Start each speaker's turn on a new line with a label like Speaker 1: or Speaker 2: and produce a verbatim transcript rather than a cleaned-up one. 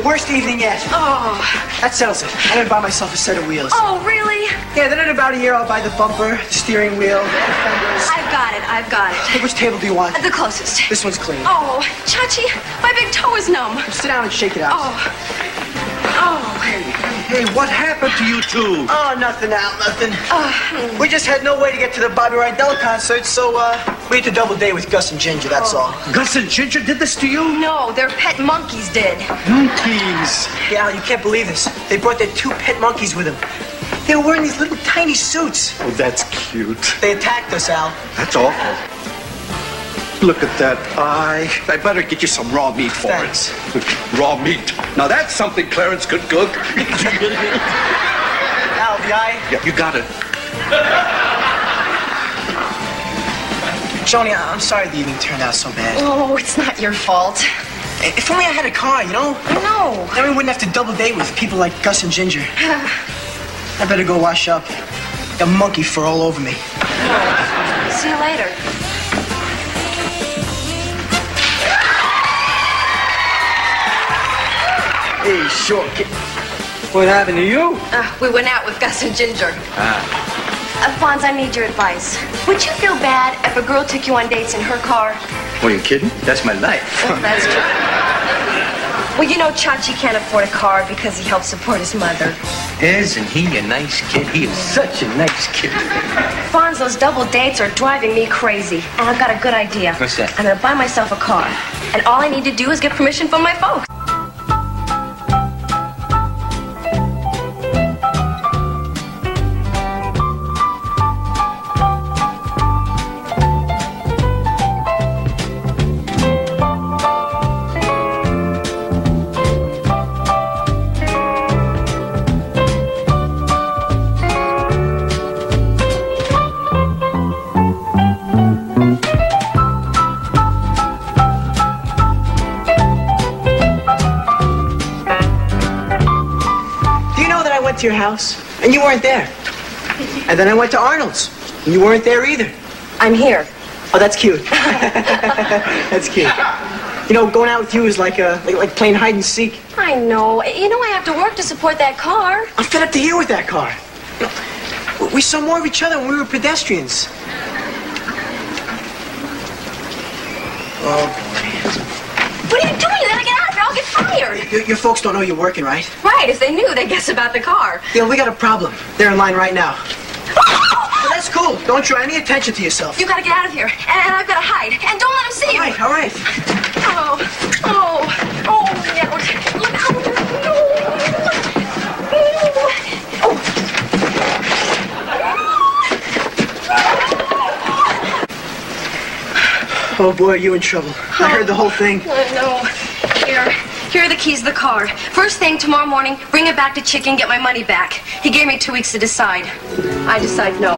Speaker 1: Worst evening yet.
Speaker 2: Oh.
Speaker 1: That settles it. I'm gonna buy myself a set of wheels.
Speaker 2: Oh, really?
Speaker 1: Yeah, then in about a year I'll buy the bumper, the steering wheel, the fenders.
Speaker 2: I've got it, I've got it.
Speaker 1: Hey, which table do you want?
Speaker 2: The closest.
Speaker 1: This one's clean.
Speaker 2: Oh, Chachi, my big toe is numb.
Speaker 1: Sit down and shake it out.
Speaker 2: Oh. Oh.
Speaker 3: Hey, what happened to you two?
Speaker 1: Oh, nothing, Al, nothing.
Speaker 2: Uh,
Speaker 1: We just had no way to get to the Bobby Rydell concert, so uh, we had to double date with Gus and Ginger, that's all.
Speaker 3: Gus and Ginger did this to you?
Speaker 2: No, their pet monkeys did.
Speaker 3: Monkeys.
Speaker 1: Yeah, Al, you can't believe this. They brought their two pet monkeys with them. They were wearing these little tiny suits.
Speaker 3: Oh, that's cute.
Speaker 1: They attacked us, Al.
Speaker 3: That's awful. Look at that eye. I better get you some raw meat for
Speaker 1: Thanks.
Speaker 3: it. Raw meat. Now that's something Clarence could cook.
Speaker 1: Al, the eye?
Speaker 3: Yeah, you got it.
Speaker 1: Joni, I'm sorry the evening turned out so bad.
Speaker 2: Oh, it's not your fault.
Speaker 1: If only I had a car, you know?
Speaker 2: I know.
Speaker 1: Then we wouldn't have to double date with people like Gus and Ginger. I better go wash up. Got monkey fur all over me.
Speaker 2: See you later.
Speaker 1: Hey, short kid. What happened to you?
Speaker 2: Uh, we went out with Gus and Ginger.
Speaker 3: Ah.
Speaker 2: Uh, Fonz, I need your advice. Would you feel bad if a girl took you on dates in her car?
Speaker 3: What, are you kidding? That's my life.
Speaker 2: Oh, that's true. Well, you know, Chachi can't afford a car because he helps support his mother.
Speaker 4: Isn't he a nice kid? He is such a nice kid.
Speaker 2: Fonz, those double dates are driving me crazy. And I've got a good idea.
Speaker 4: What's that?
Speaker 2: I'm gonna buy myself a car. And all I need to do is get permission from my folks.
Speaker 1: To your house, and you weren't there. And then I went to Arnold's, and you weren't there either.
Speaker 2: I'm here.
Speaker 1: Oh, that's cute. That's cute. You know, going out with you is like uh, like, like playing hide and seek.
Speaker 2: I know. You know I have to work to support that car.
Speaker 1: I'm fed up to here with that car. We saw more of each other when we were pedestrians. Oh,
Speaker 2: What are you doing? You gotta get out of here. I'll get fired.
Speaker 1: your, your folks don't know you're working, right?
Speaker 2: Right. If they knew, they'd guess about the car.
Speaker 1: Yeah, we got a problem. They're in line right now. Well, that's cool. Don't draw any attention to yourself.
Speaker 2: You gotta get out of here. And, and I've gotta hide. And don't let them see
Speaker 1: All
Speaker 2: you.
Speaker 1: right, all right.
Speaker 2: Oh, oh, oh, yeah. Look out. No.
Speaker 1: Oh, boy, are you in trouble. I heard the whole thing.
Speaker 2: Oh, no. Here. Here are the keys to the car. First thing, tomorrow morning, bring it back to Chicken, get my money back. He gave me two weeks to decide. I decide no.